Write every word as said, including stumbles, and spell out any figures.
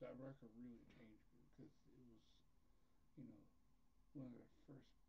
that record really changed me because it was, you know, one of the first